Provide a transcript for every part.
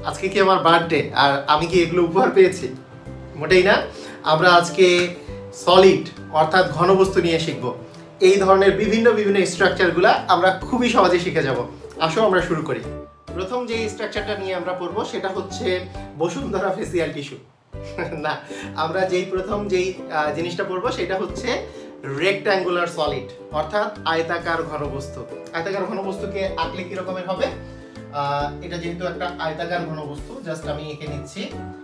আজকে কি আমার বার্থডে আর আমি কি এগুলো উপহার পেয়েছি? মোটেই না। আমরা আজকে সলিড অর্থাৎ ঘনবস্তু নিয়ে শিখব। এই ধরনের বিভিন্ন বিভিন্ন স্ট্রাকচারগুলো আমরা খুবই সহজে শিখে যাব। আসো আমরা শুরু করি। প্রথম যে স্ট্রাকচারটা নিয়ে আমরা পড়বো সেটা হচ্ছে বসুন্ধরা ফেসিয়াল টিস্যু। না, আমরা প্রথম যেই জিনিসটা পড়বো সেটা হচ্ছে রেক্ট্যাঙ্গুলার সলিড অর্থাৎ আয়তাকার ঘনবস্তু। আয়তাকার ঘনবস্তুকে আঁকলে কি রকমের হবে? এটা যেহেতু একটা আয়তাকার ঘনবস্তু, জাস্ট আমি এঁকে নিচ্ছি।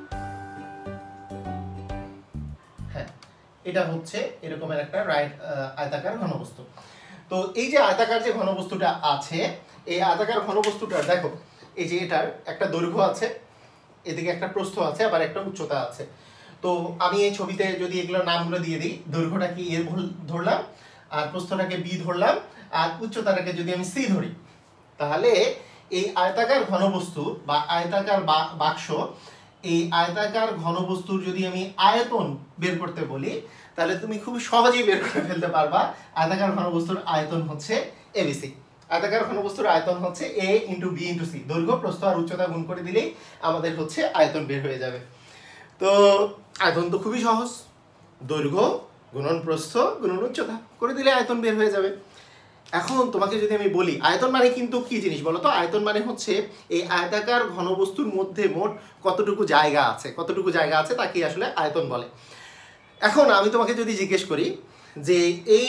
হ্যাঁ, এটা হচ্ছে এরকমের একটা আয়তাকার ঘনবস্তু। তো এই যে আয়তাকার যে ঘনবস্তুটা আছে, এই আয়তাকার ঘনবস্তুটা দেখো, এই যে এটার একটা দৈর্ঘ্য আছে, এদিকে একটা প্রস্থ আছে, আবার একটা উচ্চতা আছে। তো আমি এই ছবিতে যদি এগুলোর নামগুলো দিয়ে দিই, দৈর্ঘ্যটাকে এ ধরলাম, আর প্রস্থটাকে বি ধরলাম, আর উচ্চতাটাকে যদি আমি সি ধরি, তাহলে এই আয়তাকার ঘনবস্তু বা আয়তাকার বাক্স, এই আয়তাকার ঘনবস্তুর যদি আমি আয়তন বের করতে বলি, তাহলে তুমি খুব সহজেই বের করে ফেলতে পারবা। আয়তাকার ঘনবস্তুর আয়তন হচ্ছে এবিসি। আয়তাকার ঘনবস্তুর আয়তন হচ্ছে A into B into C. দৈর্ঘ্য, প্রস্থ আর উচ্চতা গুণ করে দিলেই আমাদের হচ্ছে আয়তন বের হয়ে যাবে। তো আয়তন তো খুবই সহজ, দৈর্ঘ্য গুণন প্রস্থ গুণন উচ্চতা করে দিলে আয়তন বের হয়ে যাবে। এখন তোমাকে যদি আমি বলি আয়তন মানে কিন্তু কি জিনিস বলো তো? আয়তন মানে হচ্ছে এই আয়তাকার ঘনবস্তুর মধ্যে মোট কতটুকু জায়গা আছে তাকে আসলে আয়তন বলে। এখন আমি তোমাকে যদি জিজ্ঞেস করি যে এই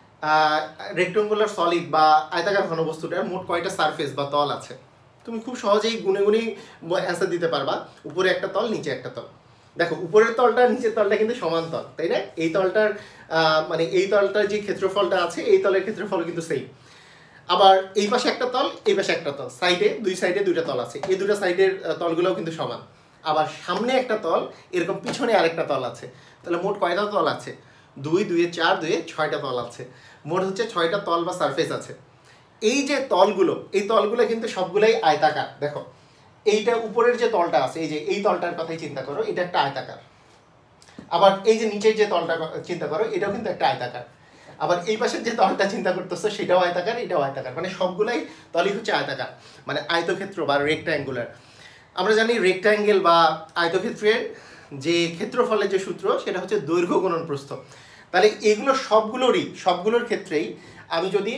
রেক্ট্যাঙ্গুলার সলিড বা আয়তাকার ঘনবস্তুটার মোট কয়টা সারফেস বা তল আছে, তুমি খুব সহজেই গুনে গুনেই অ্যান্সার দিতে পারবা। উপরে একটা তল, নিচে একটা তল। দেখো, উপরের তলটা নিচের তলটা কিন্তু সমান তল, তাই না? এই তলটার মানে এই তলটার যে ক্ষেত্রফলটা আছে, এই তলের ক্ষেত্রফল কিন্তু সেম। আবার এই পাশে একটা তল, এই পাশে একটা তল, দুই সাইডে দুইটা তল আছে, এই দুটো সাইডের তলগুলোও কিন্তু সমান। আবার সামনে একটা তল, এরকম পিছনে আরেকটা তল আছে। তাহলে মোট কয়টা তল আছে? 2 2 4 2 6টা তল আছে। মোট হচ্ছে 6টা তল বা সারফেস আছে। এই যে তলগুলো, এই তলগুলো কিন্তু সবগুলাই আয়তাকার। দেখো, এইটা উপরের যে তলটা আছে, এই যে এই তলটার কথাই চিন্তা করো, এটা একটা আয়তাকার। আবার এই যে নিচের যে তলটা চিন্তা করো, এটাও কিন্তু একটা আয়তাকার। আবার এই পাশের যে তলটা চিন্তা করতেছো, সেটাও আয়তাকার, এটাও আয়তাকার। মানে সবগুলাই তলই হচ্ছে আয়তাকার, মানে আয়তক্ষেত্র বা রেক্ট্যাঙ্গুলার। আমরা জানি রেক্ট্যাঙ্গেল বা আয়তক্ষেত্রের যে ক্ষেত্রফলের যে সূত্র, সেটা হচ্ছে দৈর্ঘ্য গুণন প্রস্থ। তাহলে এগুলো সবগুলোর ক্ষেত্রেই আমি যদি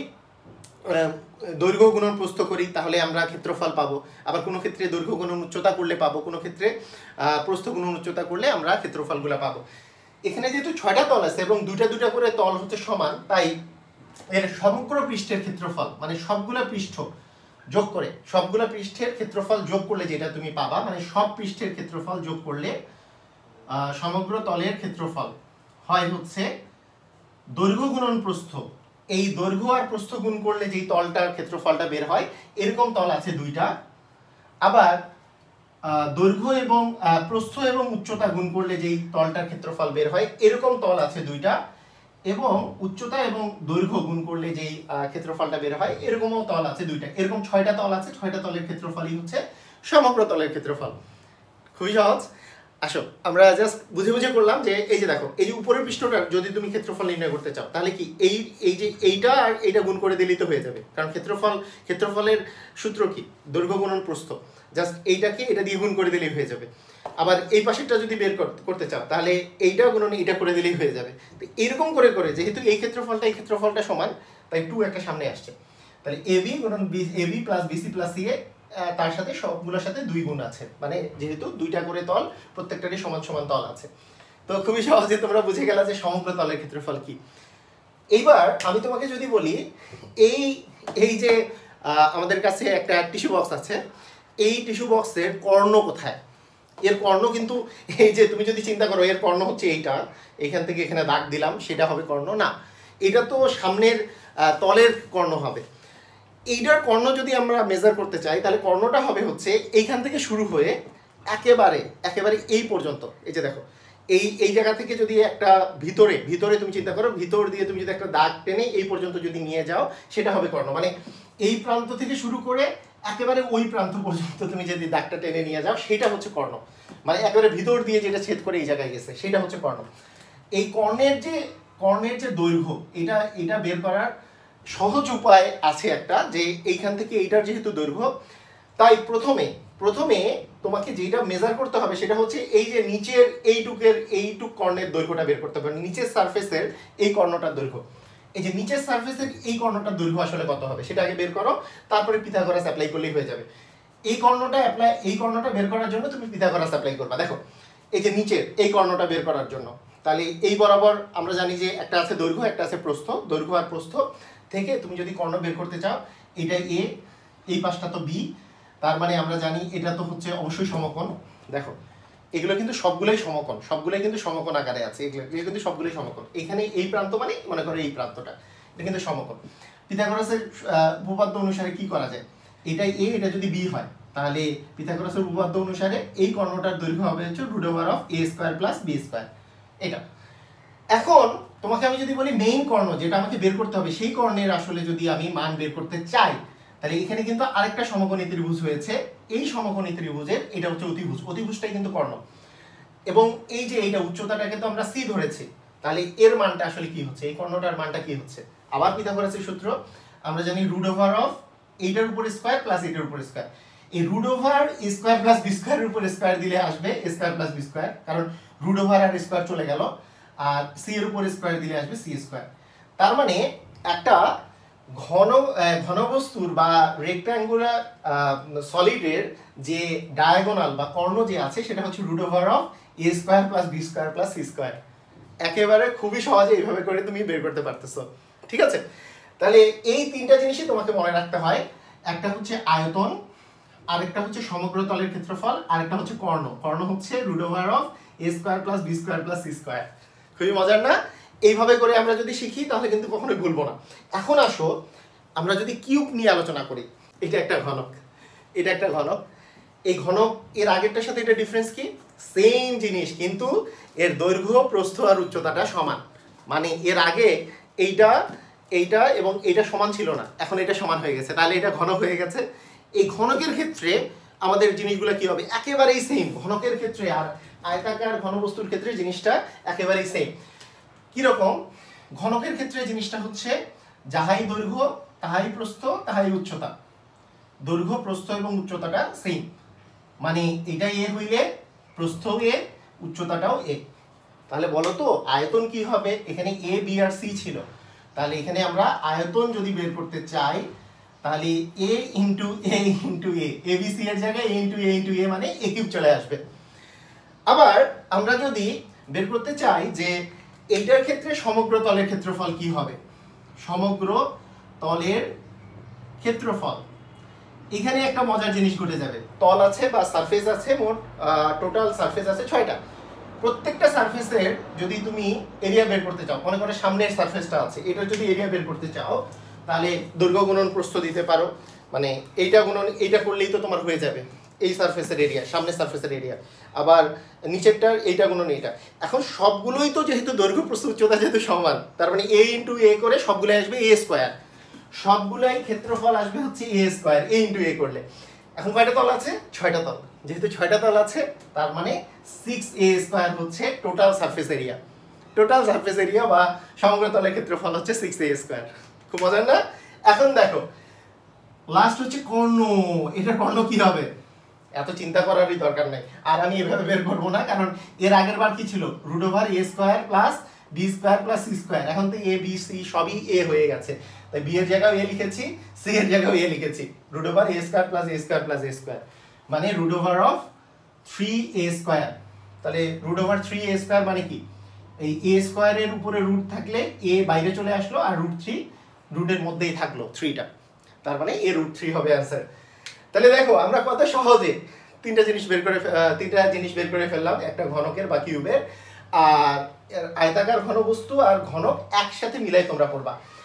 দৈর্ঘ্য গুণন প্রস্থ করি, তাহলে আমরা ক্ষেত্রফল পাবো। আবার কোনো ক্ষেত্রে দৈর্ঘ্য গুণন উচ্চতা করলে পাবো, কোনো ক্ষেত্রে প্রস্থ গুণন উচ্চতা করলে আমরা ক্ষেত্রফলগুলো পাবো। এখানে যেহেতু 6টা তল আছে এবং দুটা করে তল হচ্ছে সমান, তাই এর সমগ্র পৃষ্ঠের ক্ষেত্রফল, মানে সবগুলা পৃষ্ঠ যোগ করে, সবগুলা পৃষ্ঠের ক্ষেত্রফল যোগ করলে যেটা তুমি পাবা, মানে সব পৃষ্ঠের ক্ষেত্রফল যোগ করলে সমগ্র তলের ক্ষেত্রফল হয় হচ্ছে দৈর্ঘ্য গুণন প্রস্থ। এই দৈর্ঘ্য আর প্রস্থ গুণ করলে যেই তলটার ক্ষেত্রফলটা বের হয়, এরকম তল আছে দুইটা। আবার দৈর্ঘ্য এবং প্রস্থ এবং উচ্চতা গুণ করলে যেই তলটার ক্ষেত্রফল বের হয়, এরকম তল আছে দুইটা। এবং উচ্চতা এবং দৈর্ঘ্য গুণ করলে যেই ক্ষেত্রফলটা বের হয়, এরকমও তল আছে দুইটা। এরকম 6টা তল আছে, 6টা তলের ক্ষেত্রফলই হচ্ছে সমগ্র তলের ক্ষেত্রফল। খুবই সহজ। আসো আমরা জাস্ট বুঝে করলাম যে এই যে দেখো, এই যে উপরের পৃষ্ঠটার যদি তুমি ক্ষেত্রফল নির্ণয় করতে চাও, তাহলে কি এই যে এইটা আর এইটা গুণ করে দিলেই তো হয়ে যাবে। কারণ ক্ষেত্রফলের সূত্র কি? দৈর্ঘ্য গুণন প্রস্থ। জাস্ট এইটাকে এটা দিয়ে গুণ করে দিলেই হয়ে যাবে। আবার এই পাশেরটা যদি বের করতে চাও, তাহলে এইটা গুণন এইটা করে দিলেই হয়ে যাবে। তো এরকম করে যেহেতু এই ক্ষেত্রফলটা সমান, তাই 2 একটা সামনে আসছে। তাহলে এবি গুণন AB plus BC plus C, তার সাথে সবগুলোর সাথে 2 গুণ আছে, মানে যেহেতু 2টা করে তল, প্রত্যেকটারই সমান সমান তল আছে। তো খুবই সহজে তোমরা বুঝে গেলা যে সমগ্র তলের ক্ষেত্রফল কি। এইবার আমি তোমাকে যদি বলি, এই যে আমাদের কাছে একটা টিস্যু বক্স আছে, এই টিস্যু বক্সের কর্ণ কোথায়? এর কর্ণ কিন্তু এই যে তুমি যদি চিন্তা করো, এর কর্ণ হচ্ছে এইটা, এইখান থেকে এখানে দাগ দিলাম, সেটা হবে কর্ণ না। এটা তো সামনের তলের কর্ণ হবে। এইটার কর্ণ যদি আমরা মেজার করতে চাই, তাহলে কর্ণটা হবে হচ্ছে এইখান থেকে শুরু হয়ে একেবারে এই পর্যন্ত। এই যে দেখো, এই জায়গা থেকে যদি একটা ভিতরে তুমি চিন্তা করো, ভিতর দিয়ে তুমি যদি একটা দাগ টেনে এই পর্যন্ত যদি নিয়ে যাও, সেটা হবে কর্ণ। মানে এই প্রান্ত থেকে শুরু করে একেবারে ওই প্রান্ত পর্যন্ত তুমি যদি দাগটা টেনে নিয়ে যাও, সেটা হচ্ছে কর্ণ। মানে একেবারে ভিতর দিয়ে যেটা ছেদ করে এই জায়গায় গেছে, সেটা হচ্ছে কর্ণ। এই কর্ণের যে দৈর্ঘ্য, এটা বের করার সহজ উপায় আছে একটা, যে এইখান থেকে এইটার যেহেতু দৈর্ঘ্য, তাই প্রথমে তোমাকে যেটা মেজার করতে হবে সেটা হচ্ছে এই যে নিচের এইটুক কর্ণের দৈর্ঘ্যটা বের করতে হবে, নিচের সারফেসের এই কর্ণটার দৈর্ঘ্য, এই যে নিচের সারফেসের এই কর্ণটার দৈর্ঘ্য আসলে কত হবে সেটা আগে বের করো, তারপরে পিথাগোরাস অ্যাপ্লাই করলেই হয়ে যাবে। এই কর্ণটা বের করার জন্য তুমি পিথাগোরাস অ্যাপ্লাই করবা। দেখো এই যে নিচের এই কর্ণটা বের করার জন্য, তাহলে এই বরাবর আমরা জানি যে একটা আছে দৈর্ঘ্য, একটা আছে প্রস্থ, দৈর্ঘ্য আর প্রস্থ থেকে তুমি যদি কর্ণ বের করতে চাও, এটা এ, এই পাশটা তো বি, তার মানে আমরা জানি এটা তো হচ্ছে অবশ্যই সমকোণ। দেখো এগুলো কিন্তু সবগুলোই সমকোণ, সবগুলোই কিন্তু সমকোণ আকারে আছে, এগুলো কিন্তু সবগুলোই সমকোণ। এখানে এই প্রান্ত মানে মনে করো এই প্রান্তটা, এটা কিন্তু সমকোণ। পিথাগোরাসের উপপাদ্য অনুসারে কি করা যায়, এটাই এ, এটা যদি বি হয়, তাহলে পিথাগোরাসের উপপাদ্য অনুসারে এই কর্ণটার দৈর্ঘ্য হবে হচ্ছে √a² + b²। এটা এখন তোমাকে আমি যদি বলি মেইন কর্ণ যেটা আমাকে বের করতে হবে, সেই কর্ণের আসলে যদি আমি মান বের করতে চাই, তাহলে এখানে কিন্তু আরেকটা সমকোণী ত্রিভুজ হয়েছে। এই সমকোণী ত্রিভুজের এটা হচ্ছে অতিভুজ, অতিভুজটাই কিন্তু কর্ণ, এবং এই যে এইটা উচ্চতাটাকে তো আমরা সি ধরেছি, তাহলে এর মানটা আসলে কি হচ্ছে, এই কর্ণটার মানটা কি হচ্ছে। আবার পিথাগোরাসের সূত্র আমরা জানি √, এইটার উপর স্কয়ার প্লাস এইটার উপর স্কয়ার। এই √² প্লাস b² এর উপর স্কয়ার দিলে আসবে a² প্লাস b², কারণ √, আর স্কয়ার চলে গেল, আর সি এর উপর স্কয়ার দিলে আসবে c²। তার মানে একটা ঘনবস্তুর বা রেক্ট্যাঙ্গুলার সলিডের যে ডায়াগোনাল বা কর্ণ যে আছে সেটা হচ্ছে √a² plus b² plus c²। একেবারে খুবই সহজে এইভাবে করে তুমি বের করতে পারতেছো, ঠিক আছে। তাহলে এই তিনটা জিনিসই তোমাকে মনে রাখতে হয়, একটা হচ্ছে আয়তন, আরেকটা হচ্ছে সমগ্র তলের ক্ষেত্রফল, আরেকটা হচ্ছে কর্ণ। কর্ণ হচ্ছে √a² plus b² plus c²। খুবই মজার না? এইভাবে করে আমরা যদি শিখি তাহলে কিন্তু কখনোই ভুলবো না। এখন আসো আমরা যদি কিউব নিয়ে আলোচনা করি, এটা একটা ঘনক, এটা একটা ঘনক। এই ঘনক এর আগেরটার সাথে এটা ডিফারেন্স কি, সেম জিনিস, কিন্তু এর দৈর্ঘ্য, প্রস্থ আর উচ্চতাটা সমান। মানে এর আগে এইটা এবং এইটা সমান ছিল না, এখন এটা সমান হয়ে গেছে, তাহলে এটা ঘনক হয়ে গেছে। এই ঘনকের ক্ষেত্রে আমাদের জিনিসগুলো কি হবে, একেবারেই সেম ঘনকের ক্ষেত্রে আর আয়তাকার ঘনবস্তুর ক্ষেত্রে জিনিসটা একেবারেই সেম। কিরকম, ঘনকের ক্ষেত্রে জিনিসটা হচ্ছে যাহাই দৈর্ঘ্য তাহাই প্রস্থ তাহাই উচ্চতা, দৈর্ঘ্য, প্রস্থ এবং উচ্চতাটা সেম। মানে এটা এ হইলে প্রস্থ এ, উচ্চতাটাও এ। তাহলে বলো তো আয়তন কি হবে, এখানে এ, বি আর সি ছিল, তাহলে এখানে আমরা আয়তন যদি বের করতে চাই, তাহলে A into A into A, ABC এর জায়গায় এ ইন্টু এ মানে a³ চলে আসবে। আবার আমরা যদি বের করতে চাই যে এইটার ক্ষেত্রে সমগ্র তলের ক্ষেত্রফল কি হবে, সমগ্র তলের ক্ষেত্রফল, এখানে একটা মজার জিনিস ঘটে যাবে। তল আছে বা সারফেস আছে, মোট টোটাল সারফেস আছে 6টা। প্রত্যেকটা সারফেসের যদি তুমি এরিয়া বের করতে চাও, মনে করো সামনের সারফেসটা আছে, এটা যদি এরিয়া বের করতে চাও, তাহলে দৈর্ঘ্য গুণন প্রস্থ দিতে পারো, মানে এইটা গুণন এইটা করলেই তো তোমার হয়ে যাবে এই সারফেসের এরিয়া, সামনের সারফেসের এরিয়া। আবার নিচেরটার এইটা গুণন এইটা। এখন সবগুলোই তো যেহেতু দৈর্ঘ্য, প্রস্থ, উচ্চতা যেহেতু সমান, তার মানে a ইন্টু a করে সবগুলো আসবে a², সবগুলাই ক্ষেত্রফল আসবে হচ্ছে a², a ইন্টু a করলে। এখন কয়টা তল আছে, 6টা তল। যেহেতু 6টা তল আছে, তার মানে 6a² হচ্ছে total surface area. Total surface area বা সমগ্র তলের ক্ষেত্রফল হচ্ছে 6a²। খুব মজার না? এখন দেখো লাস্ট হচ্ছে কর্ণ, এটা কর্ণ কি হবে, এত চিন্তা করারই দরকার নাই। আর আমি এভাবে বের করবো না, কারণ এর আগের বার কি ছিল, √a² plus b² plus c²। এখন তো a b c সবই a হয়ে গেছে, তাই b এর জায়গায় a লিখেছি, c এর জায়গায় a লিখেছি। √a² plus a² plus a², মানে √3a²। তাহলে √3a² মানে কি, এই a² এর উপরে রুট থাকলে a বাইরে চলে আসলো, আর √3 রুটের মধ্যেই থাকলো 3টা, তার মানে a √3 হবে অ্যান্সার। তাহলে দেখো আমরা কত সহজে তিনটা জিনিস বের করে ফেললাম, একটা ঘনকের বা কিউবের, আর আয়তাকার ঘনবস্তু আর ঘনক একসাথে মিলাই তোমরা পড়বা।